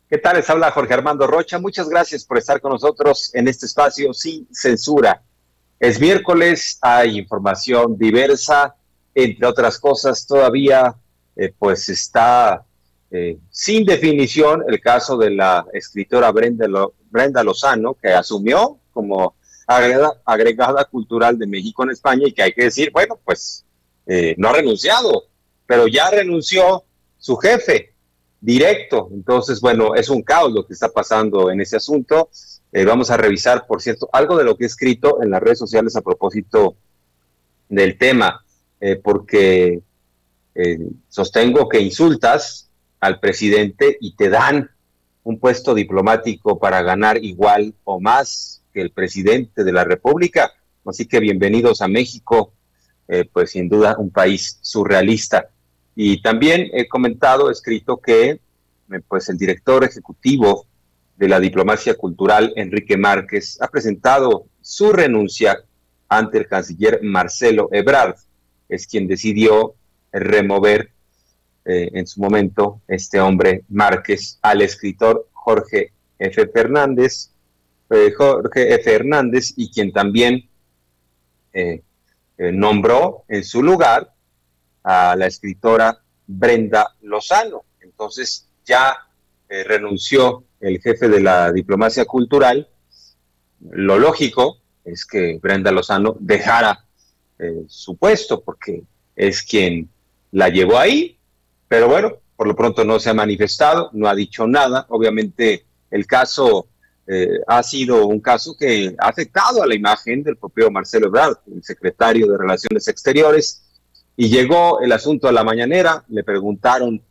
¿Qué tal? Les habla Jorge Armando Rocha. Muchas gracias por estar con nosotros en este espacio sin censura. Es miércoles, hay información diversa, entre otras cosas todavía pues está sin definición el caso de la escritora Brenda Lozano, que asumió como agregada cultural de México en España y que hay que decir, bueno, pues no ha renunciado, pero ya renunció su jefe directo. Entonces, bueno, es un caos lo que está pasando en ese asunto. Vamos a revisar, por cierto, algo de lo que he escrito en las redes sociales a propósito del tema, porque sostengo que insultas al presidente y te dan un puesto diplomático para ganar igual o más que el presidente de la República. Así que bienvenidos a México, pues sin duda un país surrealista. Y también he escrito que pues el director ejecutivo de la diplomacia cultural, Enrique Márquez, ha presentado su renuncia ante el canciller Marcelo Ebrard. Es quien decidió remover en su momento este hombre Márquez al escritor Jorge F. Hernández, y quien también nombró en su lugar a la escritora Brenda Lozano. Entonces ya renunció el jefe de la diplomacia cultural. Lo lógico es que Brenda Lozano dejara su puesto porque es quien la llevó ahí, pero bueno, por lo pronto no se ha manifestado, no ha dicho nada. Obviamente el caso ha sido un caso que ha afectado a la imagen del propio Marcelo Ebrard, el secretario de Relaciones Exteriores, y llegó el asunto a la mañanera. Le preguntaron